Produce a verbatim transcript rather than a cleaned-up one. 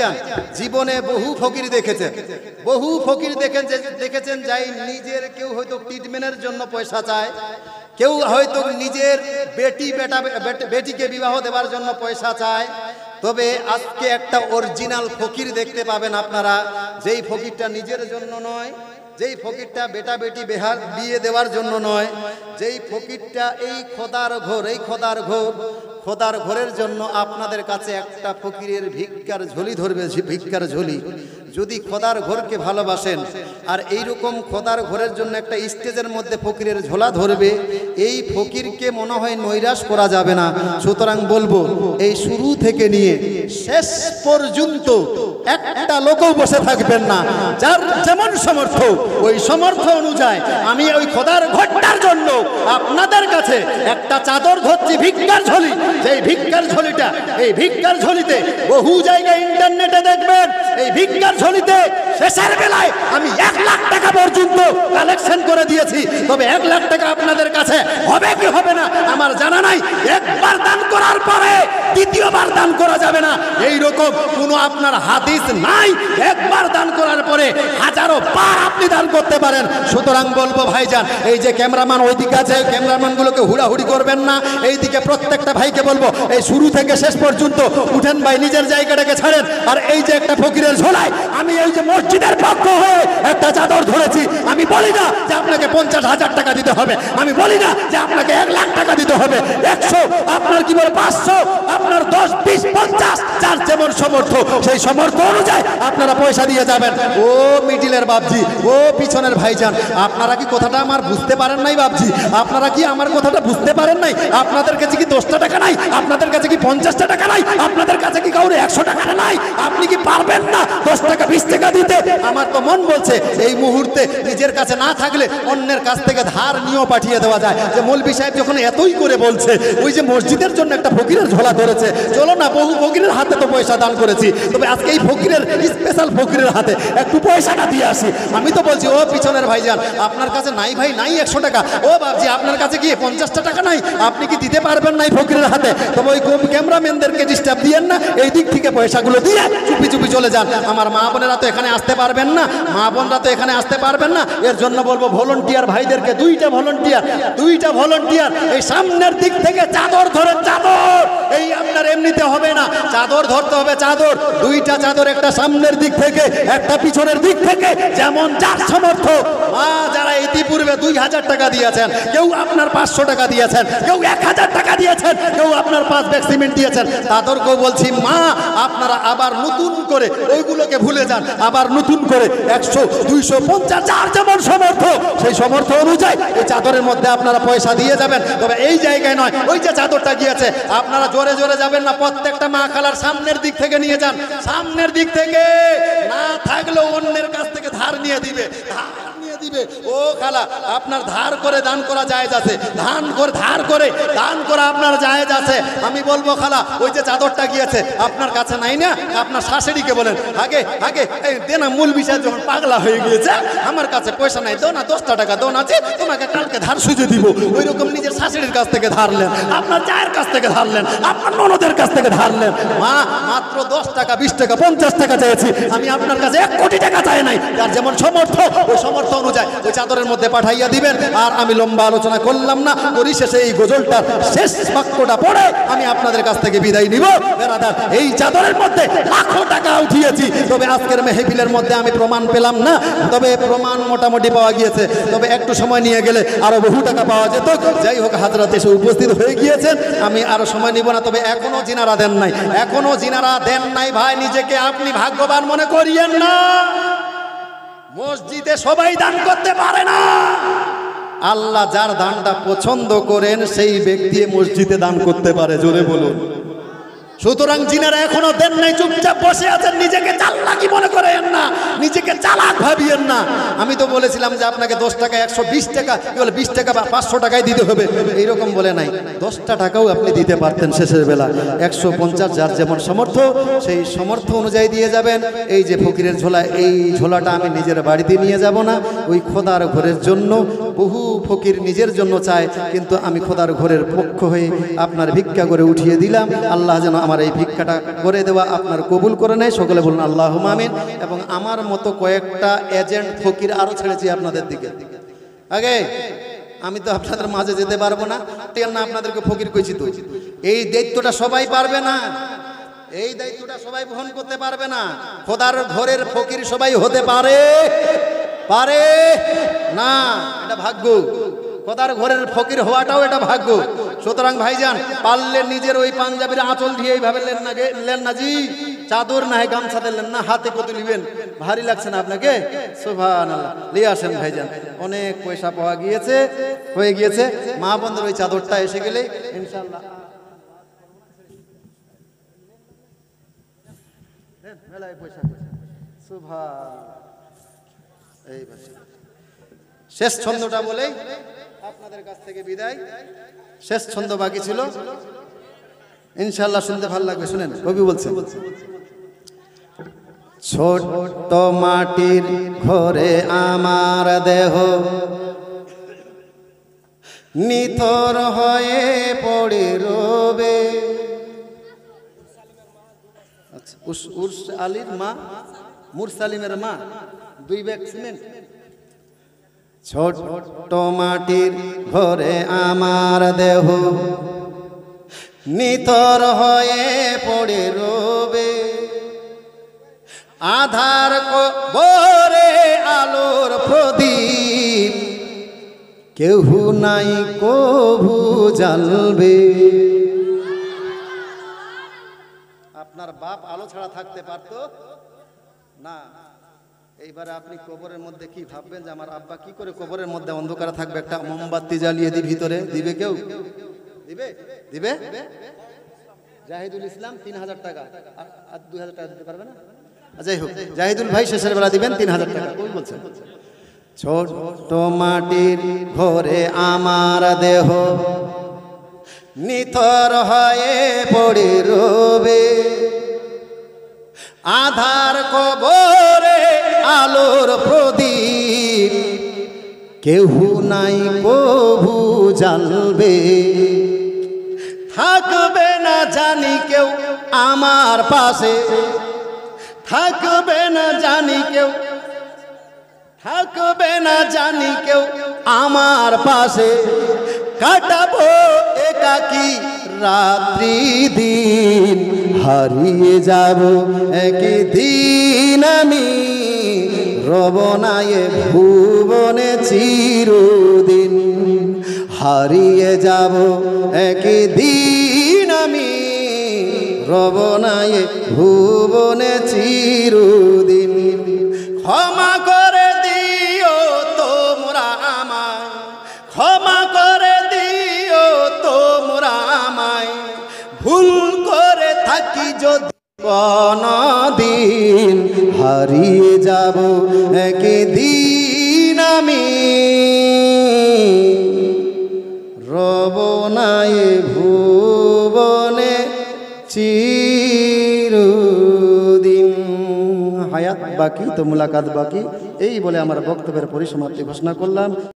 ভাইজান জীবনে বহু ফকির দেখেছেন, বহু ফকির দেখেন দেখেছেন যাই নিজের কেউ হয়তো ট্রিটমেন্টের জন্য পয়সা চায়, কেউ হয়তো নিজের বেটি বেটা বেটিকে বিবাহ দেওয়ার জন্য পয়সা চায়। তবে আজকে একটা অরিজিনাল ফকির দেখতে পাবেন আপনারা, যেই ফকিরটা নিজের জন্য নয়, যেই ফকিরটা বেটা বেটি বেহার বিয়ে দেওয়ার জন্য নয়, যেই ফকিরটা এই খোদার ঘর, এই খোদার ঘর খোদার ঘরের জন্য আপনাদের কাছে একটা ফকিরের ভিক্ষার ঝুলি ধরবে, ভিক্ষার ঝুলি। যদি খোদার ঘরকে ভালোবাসেন আর এইরকম খোদার ঘরের জন্য একটা স্টেজের মধ্যে ফকিরের ঝোলা ধরবে, এই ফকিরকে মনে হয় নৈরাশ করা যাবে না। সুতরাং বলবো এই শুরু থেকে নিয়ে শেষ পর্যন্ত একটা লোকও বসে থাকবেন না, যার যেমন সমর্থ ওই সমর্থ অনুযায়ী আমি ওই খোদার ঘরটার জন্য আপনাদের কাছে একটা চাদর ধরছি, ভিক্ষার ঝুলি। যেই ভিক্ষার ঝুলিটা, এই ভিক্ষার ঝুলিতে বহু জায়গায় ইন্টারনেটে দেখবেন, এই ভিক্ষার ঝুলিতে শেষের বেলায় আমি এক লাখ টাকা পর্যন্ত কালেকশন করে দিয়েছি। তবে এক লাখ টাকা আপনাদের কাছে হবে কি হবে না আমার জানা নাই। একবার দান করার পরে দ্বিতীয়বার দান করা যাবে না, এইরকম কোনো আপনার হাদিস নাই। একবার দান করার পরে হাজারো বার আপনি দান করতে পারেন। সুতরাং বলবো ভাইজান, এই যে ক্যামেরাম্যান ওইদিকে আছে, ক্যামেরাম্যানগুলোকে হুড়াহুড়ি করবেন না। এইদিকে প্রত্যেকটা ভাইকে বলবো এই শুরু থেকে শেষ পর্যন্ত উঠেন ভাই, নিজের জায়গাটাকে ছাড়েন। আর এই যে একটা ফকিরের ঝোলায় আমি এই যে মসজিদের পক্ষ হয়ে একটা চাদর ধরেছি, আমি বলি না যে আপনাকে পঞ্চাশ হাজার টাকা দিতে হবে, আমি বলি না যে আপনাকে এক লাখ টাকা দিতে হবে, একশো আপনার কি বলে পাঁচশো আপনার দশ বিশ পঞ্চাশ যার যেমন সমর্থ সেই সমর্থ অনুযায়ী আপনারা পয়সা দিয়ে যাবেন। ও মিডিলের বাবজি, ও পিছনের ভাইজান, আপনারা কি কথাটা আমার বুঝতে পারেন নাই বাবজি? আপনারা কি আমার কথাটা বুঝতে পারেন নাই? আপনাদের কাছে কি দশটা টাকা নাই? আপনাদের কাছে কি পঞ্চাশটা টাকা নাই? আপনাদের কাছে কি কাউরে একশো টাকা নাই? আপনি কি পারবেন না দশ টাকা বিশ টাকা দিতে? আমার তো মন বলছে এই মুহূর্তে নিজের কাছে না থাকলে অন্যের কাছ থেকে ধার নিয়েও পাঠিয়ে দেওয়া যায়। যে মৌলভী সাহেব যখন এতই করে বলছে, ওই যে মসজিদের জন্য একটা ফকিরের ঝোলা ধরেছে, চলো না বহু ফকিরের হাতে তো পয়সা দান করেছি, তবে আজকে এই ফকিরের স্পেশাল ফকিরের হাতে একটু পয়সাটা দিয়ে আসি। আমি তো বলছি ও পিছনের ভাইজান, আপনার কাছে নাই ভাই নাই একশো টাকা, ও বাবজি আপনার কাছে কি পঞ্চাশটা টাকা নাই? আপনি কি দিতে পারবেন না ফকিরের হাতে? তবে ওই ক্যামেরাম্যানদেরকে ডিস্টার্ব দিয়েন না, এই দিক থেকে পয়সাগুলো দিয়ে চুপি চুপি চলে যান। আমার মা বোনেরা তো এখানে আসতে পারবেন না, মা বোনরা তো এখানে আসতে পারবেন না। এর জন্য বলবো ভলেন্টিয়ার ভাইদেরকে, দুইটা ভলেন্টিয়ার দুইটা ভলেন্টিয়ার এই সামনের দিক থেকে চাদর ধরেন, চাদর এই আপনার এমনিতে হবে না, চাদর ধরতে হবে, চাদর দুইটা চাদর, একটা সামনের দিক থেকে একটা পিছনের দিক থেকে, যেমন যার সমর্থ। মা যারা ইতিপূর্বে দুই হাজার টাকা দিয়েছেন, কেউ আপনার পাঁচশো টাকা দিয়েছেন, কেউ এক হাজার টাকা দিয়েছেন, কেউ আপনার পাঁচ ব্যাগ সিমেন্ট দিয়েছেন, তাদেরকেও বলছি মা আপনারা আবার নতুন করে ওইগুলোকে ভুলে যান, আবার নতুন করে একশো দুইশো পঞ্চাশ যার যেমন সমর্থ সেই সমর্থ অনুযায়ী এই চাদরের মধ্যে আপনারা পয়সা দিয়ে যাবেন। তবে এই জায়গায় নয়, ওই যে চাদরটা গিয়েছে আপনারা জোরে জোরে যাবেন না, প্রত্যেকটা মা খালার সামনের দিক থেকে নিয়ে যান, সামনের দিক থেকে, না থাকলেও অন্যের কাছ থেকে ধার নিয়ে দিবে, ধার নিয়ে দিবে। ও খালা আপনার ধার করে দান করা জায়েজ আছে, ধান করে ধার করে দান করা আপনার জায়েজ আছে। আমি বলবো খালা ওই যে চাদরটা গিয়েছে আপনার কাছে নাই না, আপনার শাশুড়িকে বলেন আগে আগে এই দেনা মূল বিষয় যখন পাগলা হয়ে গিয়েছে আমার কাছে পয়সা নাই, দো না দশটা টাকা দোন আছে, তোমাকে কালকে ধার সুঝে দিব। ওই রকম নিজের শাশুড়ির কাছ থেকে ধারলেন, আপনার জায়ের কাছ থেকে ধারলেন, আপনার ননদের কাছ থেকে ধারলেন। মা মাত্র দশ টাকা বিশ টাকা পঞ্চাশ টাকা চেয়েছি, আমি আপনার কাছে এক কোটি টাকা চাই নাই, যার যেমন সমর্থ ওই সমর্থ অনুযায়ী ওই চাদরের মধ্যে পাঠাইয়া দিবেন। আর আমি লম্বা আলোচনা করলাম না, পরিশেষে এই গজলটার শেষ বাক্যটা পড়ে আমি আপনাদের কাছ থেকে বিদায় নিব। বেরাদার এই চাদরের মধ্যে লাখো টাকা উঠিয়েছি, তবে আজকের মেহফিলের মধ্যে আমি প্রমাণ পেলাম না, তবে প্রমাণ মোটামুটি পাওয়া গিয়েছে, তবে একটু সময় নিয়ে গেলে আরো বহু টাকা পাওয়া যেত। যাই হোক হাজরাত এসে উপস্থিত হয়ে গিয়েছেন, আমি আরো সময় নিব না। তবে এখনো জিনারা দেন নাই, এখনো জিনারা দেন নাই ভাই, নিজেকে আপনি ভাগ্যবান মনে করিয়েন না। মসজিদে সবাই দান করতে পারে না, আল্লাহ যার দানটা পছন্দ করেন সেই ব্যক্তি মসজিদে দান করতে পারে, জোরে বলুন। সুতরাং যিনারা এখনো দেন নাই চুপচাপ বসে আছেন, নিজেকে চালাকি মনে করেন না, নিজেকে চালাক ভাবিয়েন না। আমি তো বলেছিলাম যে আপনাকে দশ টাকা একশো বিশ টাকা কি বলে বিশ টাকা বা পাঁচশো টাকায় দিতে হবে, এইরকম বলে নাই, দশটা টাকাও আপনি দিতে পারতেন শেষের বেলা। একশো পঞ্চাশ যার যেমন সমর্থ সেই সমর্থ অনুযায়ী দিয়ে যাবেন। এই যে ফকিরের ঝোলা, এই ঝোলাটা আমি নিজের বাড়িতে নিয়ে যাব না, ওই খোদার ঘরের জন্য বহু ফকির নিজের জন্য চায়, কিন্তু আমি খোদার ঘরের পক্ষ হয়ে আপনার ভিক্ষা করে উঠিয়ে দিলাম। আল্লাহ যেন আমার এই ভিক্ষাটা করে দেওয়া আপনার কবুল করে নেয়। সকলে বলুন আল্লাহুম্মা আমিন। এবং আমার মতো কয়েকটা এজেন্ট ফকির আরও ছেড়েছি আপনাদের দিকে। আগে আমি তো আপনাদের মাঝে যেতে পারবো না, না আপনাদেরকে ফকির কইছি তো। এই দায়িত্বটা সবাই পারবে না, এই দায়িত্বটা সবাই বহন করতে পারবে না। খোদার ঘরের ফকির সবাই হতে পারে পারে না, এটা ভাগ্য। খোদার ঘরের ফকির হওয়াটাও এটা ভাগ্য। সুতরাং ভাইজান, পারলে নিজের ওই পাঞ্জাবির আঁচল দিয়ে এইভাবে লেন না, লেন না জি, চাদর না গামছা দিলেন না, হাতে কত নিবেন, ভারী লাগছে না আপনাকে? সুবহানাল্লাহ, নিয়ে আসেন ভাইজান। অনেক পয়সা পাওয়া গিয়েছে, হয়ে গিয়েছে। মা বন্ধুর ওই চাদরটা এসে গেলে ইনশাআল্লাহ মেলায় পয়সা। সুবহানাল্লাহ। এই শেষ ছন্দটা বলেই আপনাদের কাছ থেকে বিদায়। শেষ ছন্দ বাকি ছিল, ইনশাআল্লাহ শুনতে ভালো লাগবে। শুনেন, কবি বলছেন, ছোট্ট মাটির ঘরে আমার দেহ নিথর হয়ে পড়ে রবে। উর্স আলীর মা, মুরসালিমের মা, দুই ব্যাগ সিমেন্ট। ছোট্ট মাটির ঘরে আমার দেহ নিথর হয়ে পড়ে রবে, আধার কবরে আলোর প্রদীপ কেউ নাই কভু জ্বালবে। আপনার বাপ আলো ছাড়া থাকতে পারতো না। এইবারে আপনি কবরের মধ্যে কি ভাববেন যে আমার আব্বা কি করে কবরের মধ্যে অন্ধকারে থাকবে? একটা মোমবাতি জ্বালিয়ে দিই ভিতরে, দিবে কেউ? দিবে? দিবে? জাহিদুল ইসলাম তিন হাজার টাকা আর দুই হাজার টাকা দিতে পারবে না? যাই হোক, জাহিদুল ভাই শেষের বেলা দিবেন তিন হাজার টাকা। কই বলছেন? ছোট্ট মাটির ঘরে আমার দেহ নিথর হয়ে পড়ে রবে, আধার কবরে আলোর প্রদীপ কেউ নাই কভু জ্বালবে। থাকবে না জানি কেউ আমার পাশে, থাকবে না জানি কেউ, থাকবে না জানি কেউ আমার পাশে, কাটাবো একাকী রাত্রি দিন, হারিয়ে যাব একদিন আমি, রব না এ ভুবনে চিরদিন, হারিয়ে যাব একদিন আমি, রব না এ ভুবনে চিরদিন। ক্ষমা করে দিও তোমরা আমায়, ক্ষমা করে দিও তোমরা আমায়, ভুল করে থাকি যদি কোনদিন, হারিয়ে যাব একদিন আমি, রব না এ ভুবনে চিরদিন। হায়াত বাকি তো মুলাকাত বাকি। এই বলে আমার বক্তব্যের পরিসমাপ্তি ঘোষণা করলাম।